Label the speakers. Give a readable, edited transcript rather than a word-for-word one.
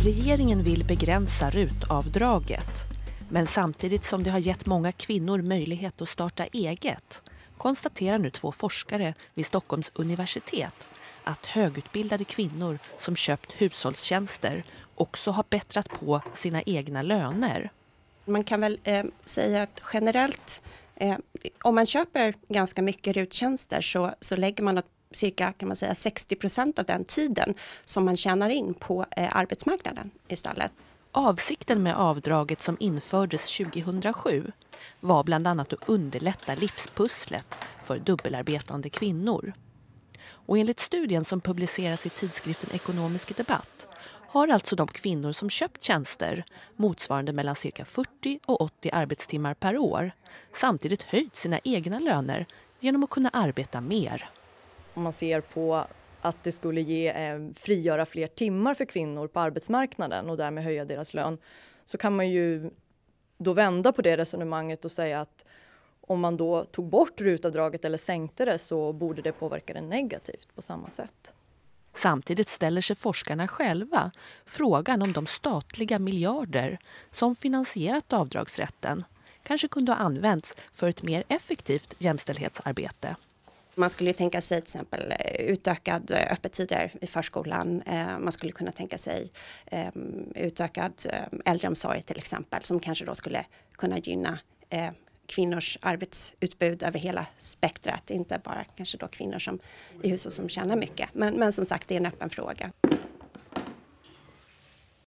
Speaker 1: Regeringen vill begränsa RUT-avdraget, men samtidigt som det har gett många kvinnor möjlighet att starta eget konstaterar nu 2 forskare vid Stockholms universitet att högutbildade kvinnor som köpt hushållstjänster också har bättrat på sina egna löner.
Speaker 2: Man kan väl säga att generellt, om man köper ganska mycket RUT-tjänster så lägger man cirka, kan man säga, 60% av den tiden som man tjänar in på arbetsmarknaden istället.
Speaker 1: Avsikten med avdraget som infördes 2007 var bland annat att underlätta livspusslet för dubbelarbetande kvinnor. Och enligt studien som publiceras i tidskriften Ekonomisk debatt har alltså de kvinnor som köpt tjänster motsvarande mellan cirka 40 och 80 arbetstimmar per år samtidigt höjt sina egna löner genom att kunna arbeta mer.
Speaker 3: Om man ser på att det skulle frigöra fler timmar för kvinnor på arbetsmarknaden och därmed höja deras lön, så kan man ju då vända på det resonemanget och säga att om man då tog bort RUT-avdraget eller sänkte det så borde det påverka det negativt på samma sätt.
Speaker 1: Samtidigt ställer sig forskarna själva frågan om de statliga miljarder som finansierat avdragsrätten kanske kunde ha använts för ett mer effektivt jämställdhetsarbete.
Speaker 2: Man skulle tänka sig till exempel utökad öppettider i förskolan. Man skulle kunna tänka sig utökad äldreomsorg till exempel, som kanske då skulle kunna gynna kvinnors arbetsutbud över hela spektrat. Inte bara kanske då kvinnor som i hushåll som tjänar mycket. Men som sagt, det är en öppen fråga.